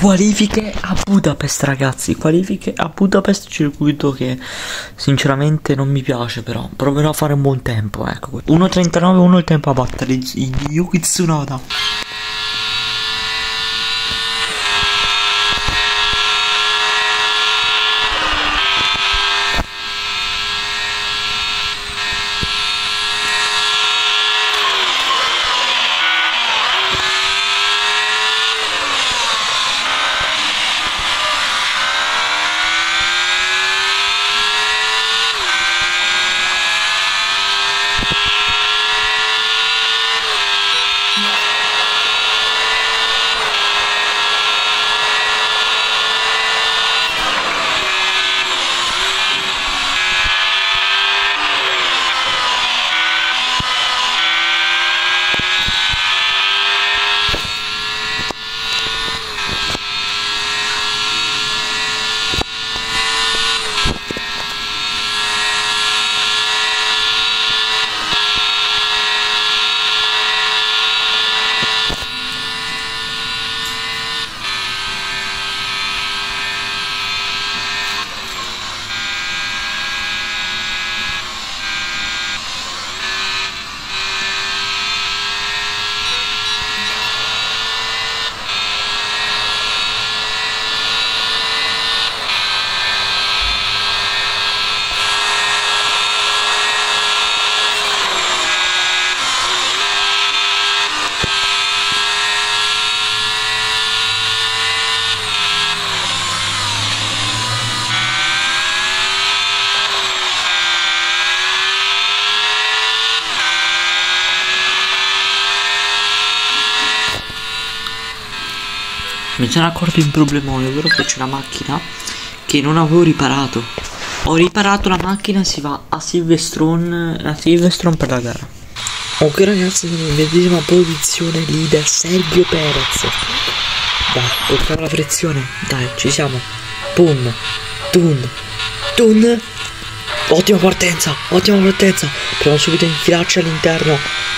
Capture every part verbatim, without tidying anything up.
Qualifiche a Budapest, ragazzi, qualifiche a Budapest, circuito che sinceramente non mi piace, però proverò a fare un buon tempo, ecco. uno trentanove uno il tempo a battere di Yuki Tsunoda. Mi sono accorto di un problemone, ovvero che c'è una macchina che non avevo riparato. Ho riparato la macchina, si va a Silverstone, a Silverstone per la gara. Ok ragazzi, siamo in ventesima posizione, leader Sergio Perez. Dai, tocchiamo la frizione, dai, ci siamo. Boom, tun, tun. Ottima partenza, ottima partenza. Proviamo subito a infilarci all'interno,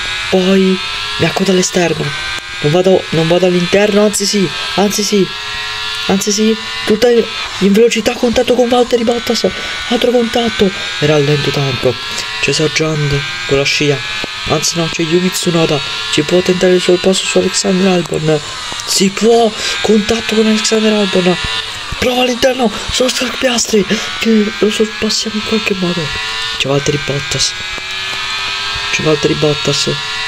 poi mi accodo all'esterno. Non vado, non vado all'interno, anzi sì, anzi sì, anzi sì, tutta in velocità, contatto con Valtteri Bottas, altro contatto, e rallento tanto, c'è Sargent con la scia, anzi no, c'è Yuki Tsunoda, ci può tentare il sorpasso su Alexander Albon, si può, contatto con Alexander Albon, prova all'interno, sono Oscar Piastri, che lo sorpassiamo in qualche modo, c'è Valtteri Bottas, c'è Valtteri Bottas,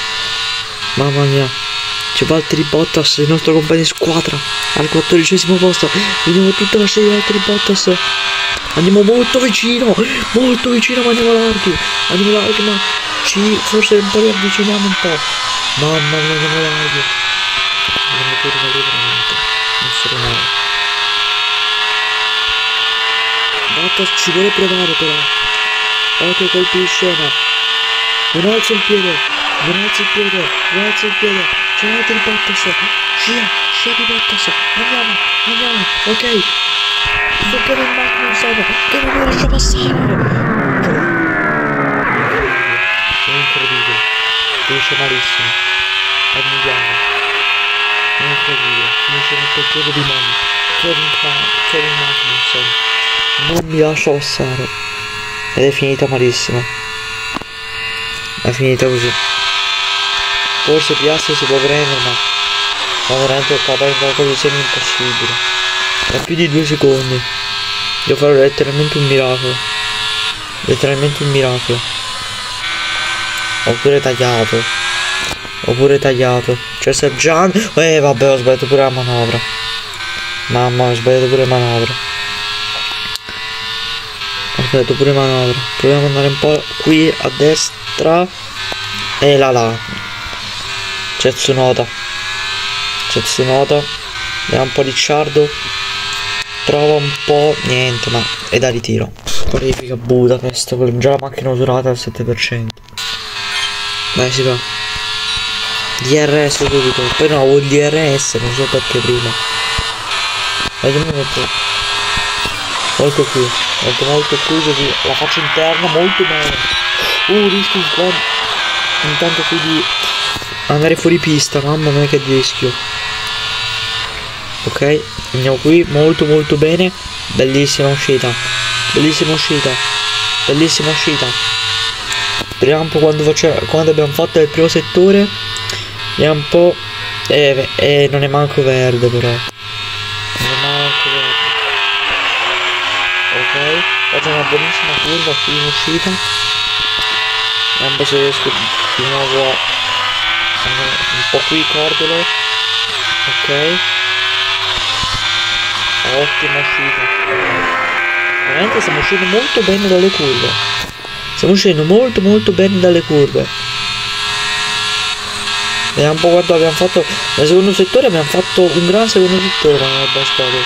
mamma mia. C'è Valtteri Bottas, il nostro compagno di squadra, al quattordicesimo posto. Vediamo tutta la serie di Valtteri Bottas. Andiamo molto vicino, molto vicino, ma andiamo larghi. Andiamo larghi, ma ci forse un po' li avviciniamo un po'. Mamma mia, andiamo larghi. Andiamo curva lì veramente. Non sono male. Bottas ci vuole provare però. Occhio colpi di scena. Non alzo il piede, non alzo il piede, non alzo il piede. C'è Valtteri Bottas, scia, scia di Bottas, andiamo, andiamo, ok, sto per il Magnussen, che non mi lascia passare, è incredibile, finisce malissimo, andiamo, è incredibile, finisce nel peggiore di mondo, Kevin, Kevin Magnussen, non mi lascia passare, ed è finita malissimo, è finita così. Forse Piastri si può prendere, ma ma veramente cadere in una posizione impossibile. Da più di due secondi. Devo fare letteralmente un miracolo. Letteralmente un miracolo. Oppure tagliato. Oppure tagliato. C'è Sargent. Eh vabbè, ho sbagliato pure la manovra. Mamma, ho sbagliato pure la manovra. Ho sbagliato pure la manovra. Proviamo ad andare un po' qui a destra. E là là. C'è Tsunoda, c'è Tsunoda, vediamo un po' di Ricciardo, trova un po', niente, ma è da ritiro. Qualifica Budapest, con già la macchina usurata al sette per cento. Beh, si va. D R S subito, poi no, avevo il D R S, non so perché prima. Vediamo molto, molto qui, molto molto qui così, la faccia interna molto bene. Uh, rischio intanto qui di andare fuori pista, mamma mia che rischio. Ok, andiamo qui, molto molto bene. Bellissima uscita, bellissima uscita, bellissima uscita. Vediamo un po' quando, faccia, quando abbiamo fatto il primo settore. Vediamo un po'. Eh, eh, non è manco verde però. Non è manco verde. Ok, faccio una buonissima curva qui in uscita. Vediamo un po' se riesco di nuovo un po' qui cordolo. Ok, ottima uscita. Veramente stiamo uscendo molto bene dalle curve. Stiamo uscendo molto molto bene dalle curve. Vediamo un po' quanto abbiamo fatto nel secondo settore. Abbiamo fatto un gran secondo settore nella basket.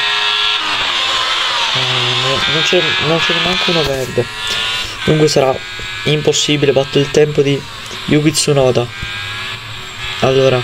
eh, non c'è non ce ne manca uno verde. Dunque sarà impossibile. Batto il tempo di Yuki Tsunoda. Allora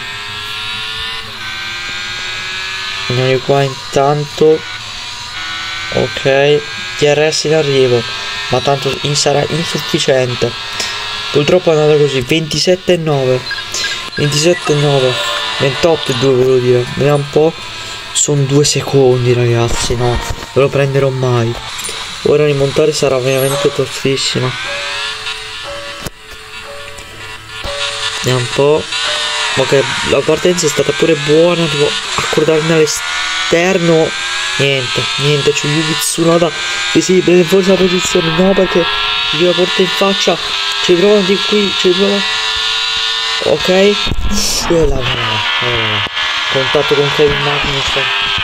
andiamo di qua intanto. Ok, T R S in arrivo, ma tanto in sarà insufficiente. Purtroppo è andata così. Ventisette e nove, ventisette e nove, ventotto e due volevo dire. Vediamo un po'. Sono due secondi ragazzi, no, non lo prenderò mai. Ora rimontare sarà veramente tostissima. Vediamo un po'. Ok, la partenza è stata pure buona. Devo accordarmi all'esterno. Niente, niente, c'è Yuki Tsunoda che si prende forse la posizione. No, perché gli la porta in faccia. Ci prova di qui, ci prova. Ok, e la eh, contatto con Kevin Magnussen.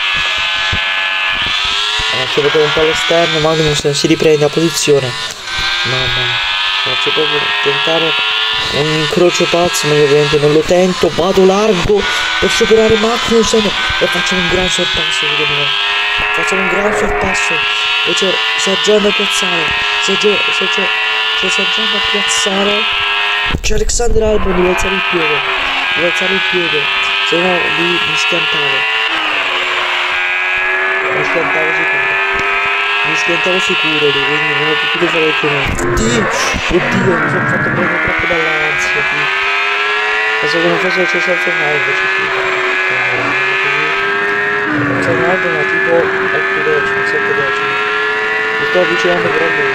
Eh, ci vedo un po' all'esterno. Magnussen si riprende la posizione. Mamma mia, c'è proprio tentare un incrocio pazzo, ma io ovviamente non lo tento. Vado largo per superare Magnussen e facciamo un gran sorpasso secondo me. Facciamo un gran sorpasso e c'è Sergio da piazzare. Sergio, Sergio, c'è Sergio da piazzare. C'è Alexander Albon, devo alzare il piede. Devo alzare il piede, se no mi, mi schiantavo. Mi schiantavo sicuro. Mi schiantavo sicuro lì, quindi non ho potuto fare il piede. Oddio, oddio, mi sono fatto prendere troppo dall'ansia qui. Penso che non fosse c'è senza mai invece qui. C'è un album ma tipo otto decimi, sette decimi. Mi sto avvicinando però a lui.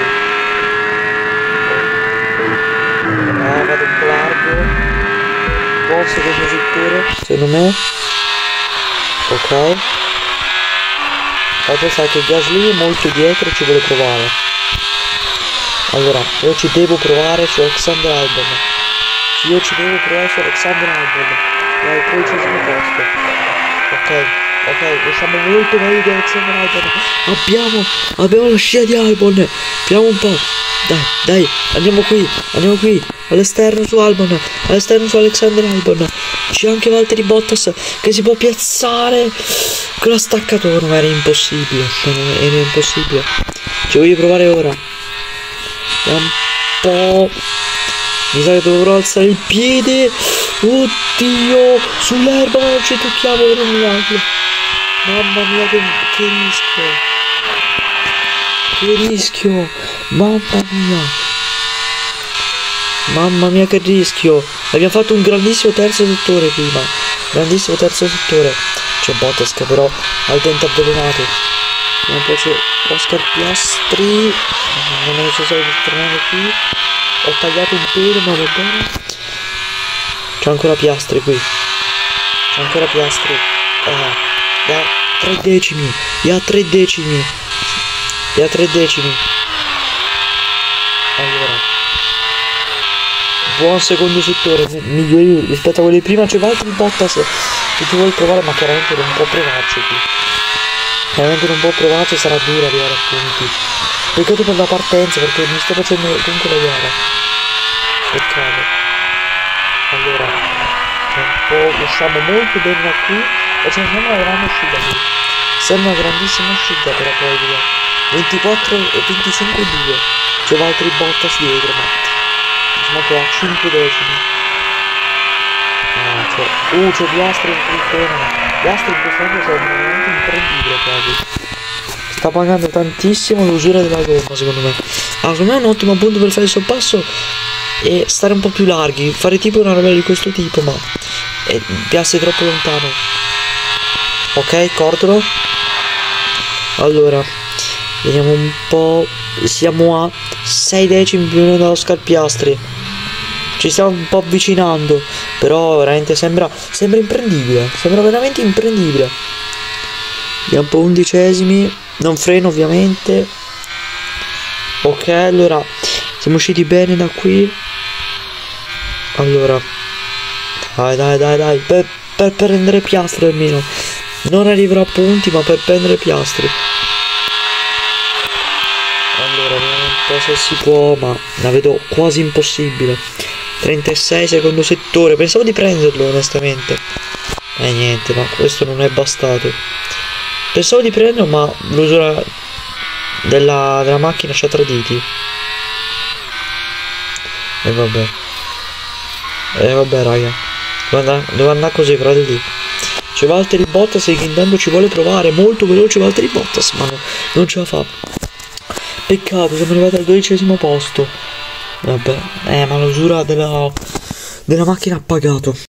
Ah, vado un po' largo. Buon secondo settore, secondo me. Ok. Adesso sai che Gasly è molto dietro e ci vuole provare. Allora, io ci devo provare su Alexander Albon. Io ci devo provare su Alexander Albon. E al tredicesimo posto. Ok. Ok, usciamo molto meglio di Alexander Albon. Abbiamo, abbiamo la scia di Albon. Vediamo un po'. Dai, dai, andiamo qui, andiamo qui. All'esterno su Albon, all'esterno su Alexander Albon. C'è anche Valtteri Bottas che si può piazzare con la staccatura, ma era impossibile. Era impossibile. Ci voglio provare ora. Vediamo un po'. Mi sa che dovrò alzare il piede. Oddio, sull'erba non ci tocchiamo per un miracolo. Mamma mia che, che rischio. Che rischio. Mamma mia. Mamma mia che rischio. Abbiamo fatto un grandissimo terzo settore prima. Grandissimo terzo settore. C'è Bottas che però ha il dente avvelenato. E poi c'è Oscar Piastri. Non è necessario tornare qui. Ho tagliato un pelo ma va bene. C'è ancora Piastri qui. C'è ancora Piastri. Eh. Da tre decimi, da tre decimi, da tre decimi. Allora, buon secondo settore, migliori rispetto a quelli di prima. C'è Valtteri Bottas che ci vuole provare, ma chiaramente non può provarci qui. Chiaramente non può provarci, sarà dura arrivare a punti. Peccato per la partenza, perché mi sto facendo comunque la gara. Peccato. Allora, un po' usciamo molto bene da qui. E c'è una grande uscita qui. Sembra una grandissima uscita però poi via. ventiquattro e venticinque due. C'è Valtteri Bottas dietro, ma diciamo che ha cinque decimi. Ah, c'è. Uh, c'è Piastri in freno. Piastri in questo momento sembra veramente imprendibile quasi. Sta pagando tantissimo l'usura della gomma secondo me. Ah, secondo me è un ottimo punto per fare il sorpasso e stare un po' più larghi. Fare tipo una roba di questo tipo, ma eh, Piastri troppo lontano. Ok, cordolo. Allora, vediamo un po'. Siamo a sei decimi più o meno dallo Scarpiastri. Ci stiamo un po' avvicinando. Però veramente sembra. Sembra imprendibile. Sembra veramente imprendibile. Vediamo un po' undicesimi. Non freno ovviamente. Ok, allora. Siamo usciti bene da qui. Allora. Dai, dai, dai, dai. Per, per prendere Piastri almeno. Non arriverò a punti, ma per prendere Piastri. Allora, vediamo un po' se si può, ma la vedo quasi impossibile. trentasei secondo settore. Pensavo di prenderlo, onestamente. E eh, niente, ma questo non è bastato. Pensavo di prenderlo, ma l'usura della, della macchina ci ha traditi. E vabbè. E vabbè, raga. Devo andare, devo andare così, fratelli. C'è Valtteri Bottas che intanto ci vuole provare. Molto veloce Valtteri Bottas, ma no, non ce la fa. Peccato, siamo arrivati al dodicesimo posto. Vabbè, eh, ma l'usura della, della macchina ha pagato.